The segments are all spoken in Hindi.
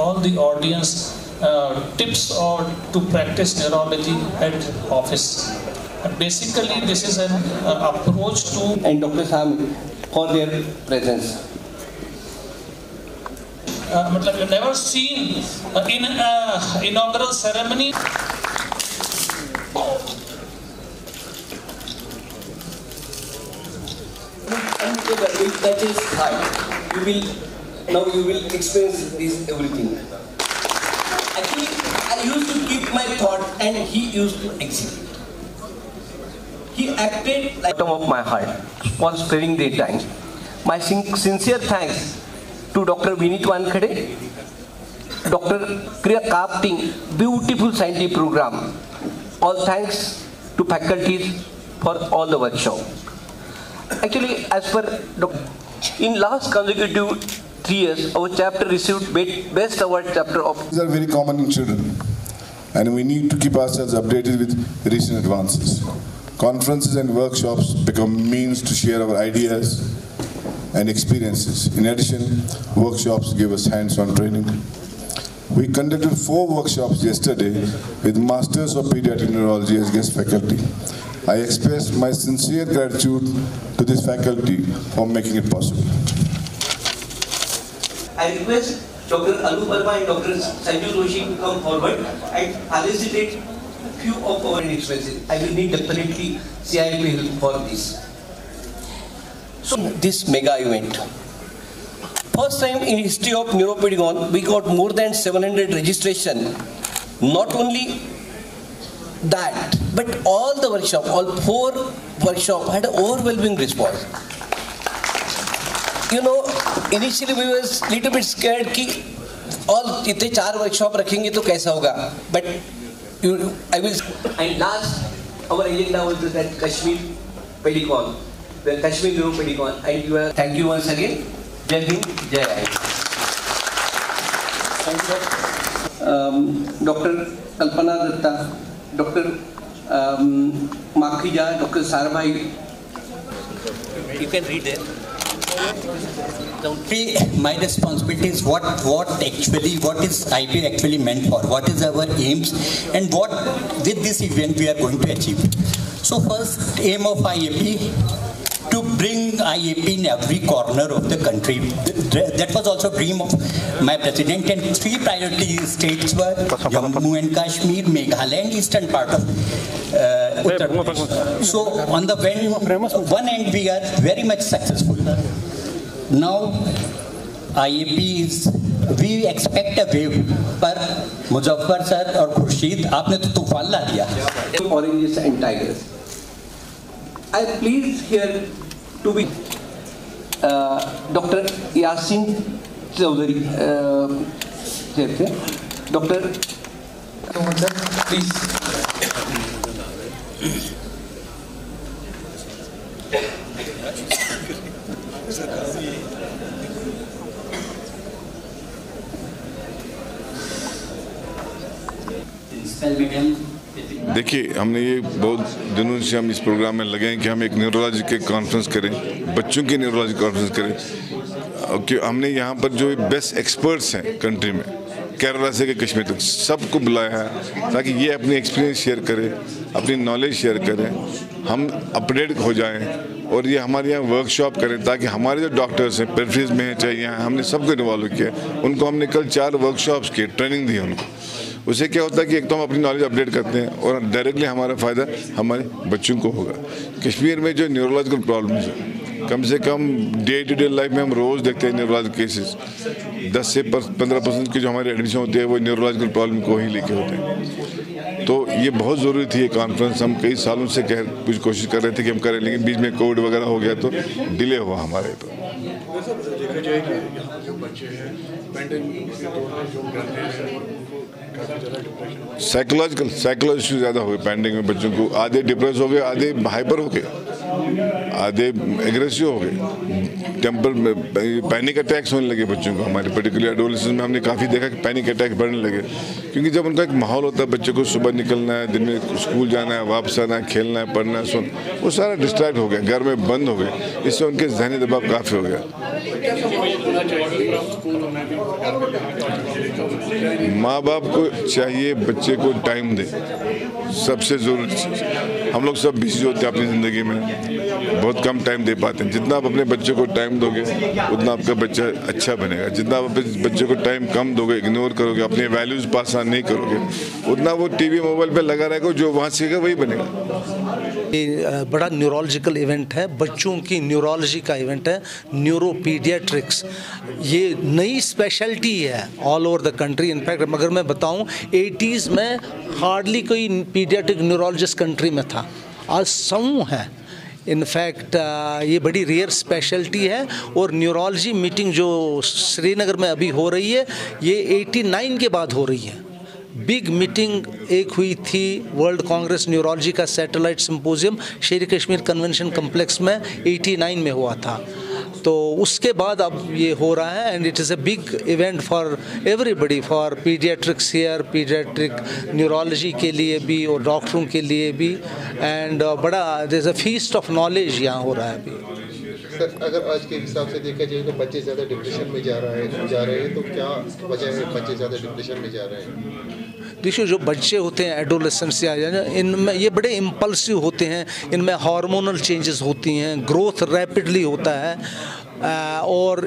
all the audience tips or to practice neurology at office. Basically, this is an approach to and Dr. Sam for their presence. I've never seen in an inaugural ceremony. That is high. You will experience this everything. Actually, I used to keep my thought and he used to execute. He acted like the bottom of my heart for sparing their time. My sincere thanks to Dr. Vineet Wankhede, Dr. Kriya Kapting, beautiful scientific program. All thanks to faculties for all the workshop. Actually, as per in last consecutive 3 years, our chapter received best award chapter of. These are very common in children, and we need to keep ourselves updated with recent advances. Conferences and workshops become means to share our ideas and experiences. In addition, workshops give us hands-on training. We conducted 4 workshops yesterday with Masters of Pediatric Neurology as guest faculty. I express my sincere gratitude to this faculty for making it possible. I request Dr. Alu Verma and Dr. Sanju Joshi to come forward and elucidate few of our expenses. I will need definitely CIP help for this. So this mega event. First time in history of Neuropedigon, we got more than 700 registration. Not only that, but all the workshop, all 4 workshop had an overwhelming response. You know, initially we was little bit scared कि all इतने 4 workshop रखेंगे तो कैसा होगा? But I will. And last, our agenda was that Kashmir Pedicon, the Kashmir Neuropedicon, and you are. Thank you once again. Jai Hind, Jai Hai. Thank you, Dr. Kalpana Datta, Dr. Makhija, Dr. Sarabhai. You can read it. My responsibility is what is IAP actually meant for, what is our aims, and what with this event we are going to achieve. So first aim of IAP, to bring IAP in every corner of the country. That was also a dream of my president, and 3 priority states were Jammu and Kashmir, Meghalaya and eastern part of Uttar Pradesh. So on the one end we are very much successful. Now IAP is, we expect a wave, पर मुजफ्फर सर और खुर्शीद आपने तो तूफान ला दिया. Oranges and tigers. I am pleased here to be Dr. Yasin Chaudhary, Dr. Please. देखिए, हमने ये बहुत दिनों से हम इस प्रोग्राम में लगे हैं कि हम एक न्यूरोलॉजी के कॉन्फ्रेंस करें, बच्चों की न्यूरोलॉजी कॉन्फ्रेंस करें, कि हमने यहाँ पर जो बेस्ट एक्सपर्ट्स हैं कंट्री में, केरला से के कश्मीर तक सबको बुलाया है ताकि ये अपनी एक्सपीरियंस शेयर करें, अपनी नॉलेज शेयर करें, हम अपडेट हो जाएं और ये हमारे यहाँ वर्कशॉप करें ताकि हमारे जो डॉक्टर्स हैं पेरिफेरीज में हैं चाहे यहाँ, हमने सबको इन्वॉल्व किया. उनको हमने कल 4 वर्कशॉप्स किए, ट्रेनिंग दी उनको. उससे क्या होता है कि एक तो हम अपनी नॉलेज अपडेट करते हैं और डायरेक्टली हमारा फ़ायदा हमारे बच्चों को होगा. कश्मीर में जो न्यूरोलॉजिकल प्रॉब्लम्स हैं, कम से कम डे टू डे लाइफ में हम रोज़ देखते हैं न्यूरोलॉजिकल केसेस. 10 से 15% की जो हमारी एडमिशन होती है वो न्यूरोलॉजिकल प्रॉब्लम को ही लेके होते हैं. तो ये बहुत ज़रूरी थी ये कॉन्फ्रेंस. हम कई सालों से कुछ कोशिश कर रहे थे कि हम करें, लेकिन बीच में कोविड वगैरह हो गया तो डिले हुआ हमारे पर. साइकोलॉजिकल इशू ज़्यादा हो गए पैंडेमिक में. बच्चों को आधे डिप्रेस हो गए, आधे हाइपर हो गए, आधे एग्रेसिव हो गए, पैनिक अटैक्स होने लगे बच्चों को. हमारे पर्टिकुलर एडोलेसेंस में हमने काफ़ी देखा कि पैनिक अटैक बढ़ने लगे, क्योंकि जब उनका एक माहौल होता है, बच्चों को सुबह निकलना है, दिन में स्कूल जाना है, वापस आना है, खेलना है, पढ़ना है, वो सारा डिस्ट्रैक्ट हो गया, घर में बंद हो गए. इससे उनके जहनी दबाव काफ़ी हो गया. माँ बाप को चाहिए बच्चे को टाइम दे, सबसे ज़रूरी चीज़। हम लोग सब बिजी होते हैं अपनी ज़िंदगी में, बहुत कम टाइम दे पाते हैं। जितना आप अपने बच्चे को टाइम दोगे उतना आपका बच्चा अच्छा बनेगा। जितना आप अपने बच्चे को टाइम कम दोगे, इग्नोर करोगे, अपने वैल्यूज़ पास ऑन नहीं करोगे, उतना वो टीवी मोबाइल पे लगा रहेगा, जो वहाँ सीखेगा वही बनेगा। ये बड़ा न्यूरोलॉजिकल इवेंट है, बच्चों की न्यूरोलॉजी का इवेंट है, न्यूरोपीडियाट्रिक्स। ये नई स्पेशलिटी है all over the country. In fact अगर मैं बताऊं 80s में हार्डली कोई पीडियाट्रिक न्यूरोलॉजिस्ट कंट्री में था, आज समूह है। इनफैक्ट ये बड़ी रेयर स्पेशलिटी है। और न्यूरोलॉजी मीटिंग जो श्रीनगर में अभी हो रही है, ये 89 के बाद हो रही है। बिग मीटिंग एक हुई थी वर्ल्ड कांग्रेस न्यूरोलॉजी का satellite symposium Sher Kashmir convention complex में 89 में हुआ था। तो उसके बाद अब ये हो रहा है and it is a big event for everybody, for paediatrics here, paediatric neurology के लिए भी और डॉक्टरों के लिए भी। एंड बड़ा there is a feast of knowledge यहाँ हो रहा है अभी। सर, अगर आज के हिसाब से देखा जाए तो बच्चे ज़्यादा डिप्रेशन में जा रहे हैं, तो क्या वजह है बच्चे ज़्यादा डिप्रेशन में जा रहे हैं? देखिए, जो बच्चे होते हैं एडोलेसेंस या इनमें ये बड़े इम्पल्सिव होते हैं, इनमें हार्मोनल चेंजेस होती हैं, ग्रोथ रैपिडली होता है और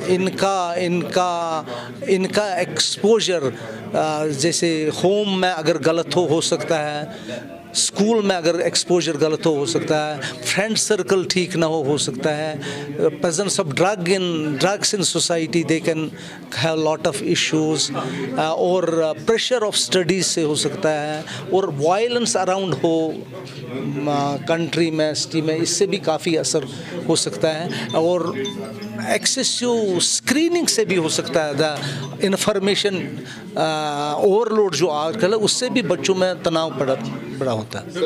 इनका एक्सपोजर जैसे होम में अगर गलत हो सकता है, स्कूल में अगर एक्सपोजर गलत हो सकता है, फ्रेंड सर्कल ठीक ना हो सकता है, presence of drugs in society they can have lot of issues, और प्रेशर ऑफ स्टडीज से हो सकता है, और वायलेंस अराउंड हो कंट्री में, सिटी में, इससे भी काफ़ी असर हो सकता है। और एक्सेसिव स्क्रीनिंग से भी हो सकता है, द इंफॉर्मेशन ओवरलोड जो आजकल है उससे भी बच्चों में तनाव बड़ा होता है।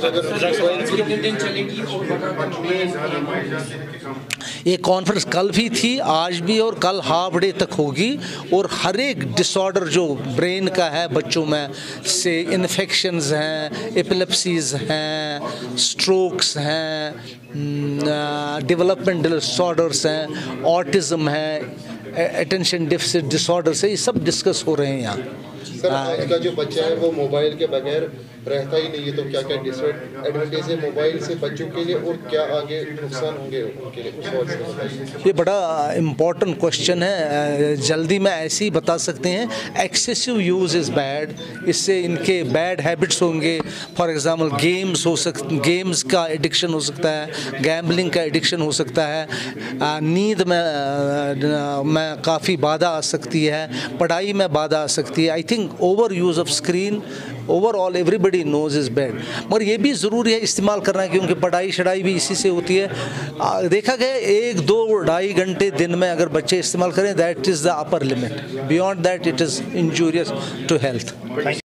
ये कॉन्फ्रेंस कल भी थी, आज भी, और कल हाफ डे तक होगी। और हर एक डिसऑर्डर जो ब्रेन का है बच्चों में, से इन्फेक्शंस हैं, एपिलेप्सीज हैं, स्ट्रोक्स हैं, डेवलपमेंट डिसऑर्डर्स हैं, ऑटिज्म है, अटेंशन डिफिसिट डिसऑर्डर्स है, ये सब डिस्कस हो रहे हैं यहाँ। सर, आज का जो बच्चा है वो मोबाइल के बगैर रहता ही नहीं है, तो क्या क्या डिसएडवांटेज है मोबाइल से बच्चों के लिए और क्या आगे नुकसान होंगे उनके लिए, उस और से बताइए। ये बड़ा इम्पॉर्टेंट क्वेश्चन है, जल्दी में ऐसे ही बता सकते हैं। एक्सेसिव यूज़ इज़ बैड, इससे इनके बैड हैबिट्स होंगे। फॉर एग्जांपल गेम्स का एडिक्शन हो सकता है, गैम्बलिंग का एडिक्शन हो सकता है, नींद में काफ़ी बाधा आ सकती है, पढ़ाई में बाधा आ सकती है। I think over use of screen overall everybody knows is bad. मगर ये भी ज़रूरी है इस्तेमाल करना, क्योंकि पढ़ाई शढ़ाई भी इसी से होती है। देखा गया 1, 2, 2.5 घंटे दिन में अगर बच्चे इस्तेमाल करें, that is the upper limit. Beyond that it is injurious to health.